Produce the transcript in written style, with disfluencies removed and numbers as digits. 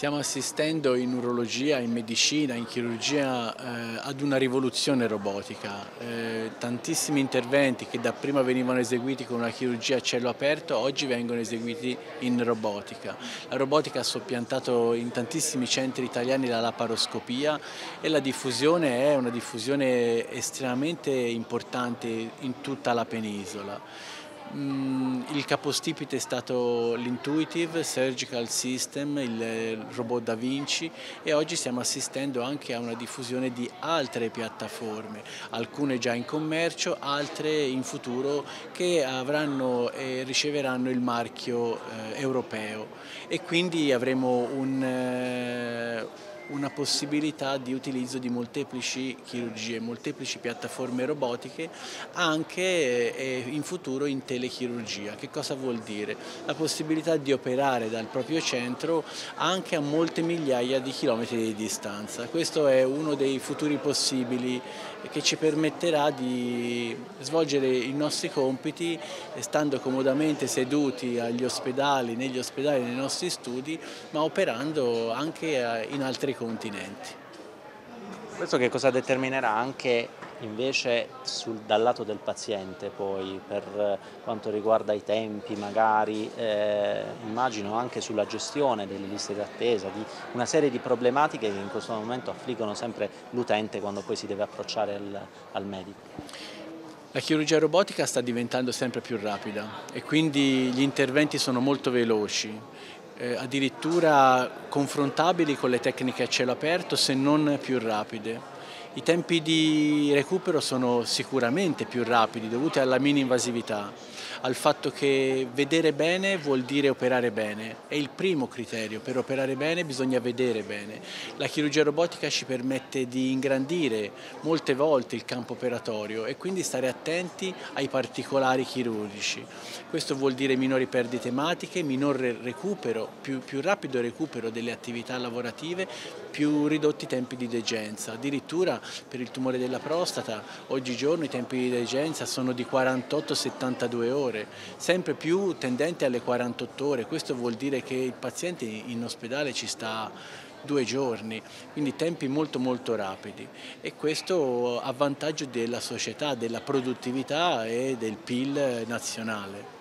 Stiamo assistendo in urologia, in medicina, in chirurgia ad una rivoluzione robotica. Tantissimi interventi che dapprima venivano eseguiti con una chirurgia a cielo aperto oggi vengono eseguiti in robotica. La robotica ha soppiantato in tantissimi centri italiani la laparoscopia e la diffusione è una diffusione estremamente importante in tutta la penisola. Il capostipite è stato l'Intuitive Surgical System, il robot Da Vinci, e oggi stiamo assistendo anche a una diffusione di altre piattaforme, alcune già in commercio, altre in futuro che avranno e riceveranno il marchio europeo, e quindi avremo una possibilità di utilizzo di molteplici chirurgie, molteplici piattaforme robotiche anche in futuro in telechirurgia. Che cosa vuol dire? La possibilità di operare dal proprio centro anche a molte migliaia di chilometri di distanza. Questo è uno dei futuri possibili che ci permetterà di svolgere i nostri compiti stando comodamente seduti negli ospedali, nei nostri studi, ma operando anche in altri continenti. Questo che cosa determinerà anche invece dal lato del paziente poi, per quanto riguarda i tempi magari, immagino anche sulla gestione delle liste d'attesa, di una serie di problematiche che in questo momento affliggono sempre l'utente quando poi si deve approcciare al medico. La chirurgia robotica sta diventando sempre più rapida e quindi gli interventi sono molto veloci, addirittura confrontabili con le tecniche a cielo aperto, se non più rapide. I tempi di recupero sono sicuramente più rapidi, dovuti alla mini-invasività, al fatto che vedere bene vuol dire operare bene. È il primo criterio: per operare bene bisogna vedere bene. La chirurgia robotica ci permette di ingrandire molte volte il campo operatorio e quindi stare attenti ai particolari chirurgici. Questo vuol dire minori perdite ematiche, minor recupero, più rapido recupero delle attività lavorative, più ridotti tempi di degenza. Addirittura per il tumore della prostata oggigiorno i tempi di degenza sono di 48-72 ore, sempre più tendenti alle 48 ore. Questo vuol dire che il paziente in ospedale ci sta 2 giorni, quindi tempi molto rapidi, e questo a vantaggio della società, della produttività e del PIL nazionale.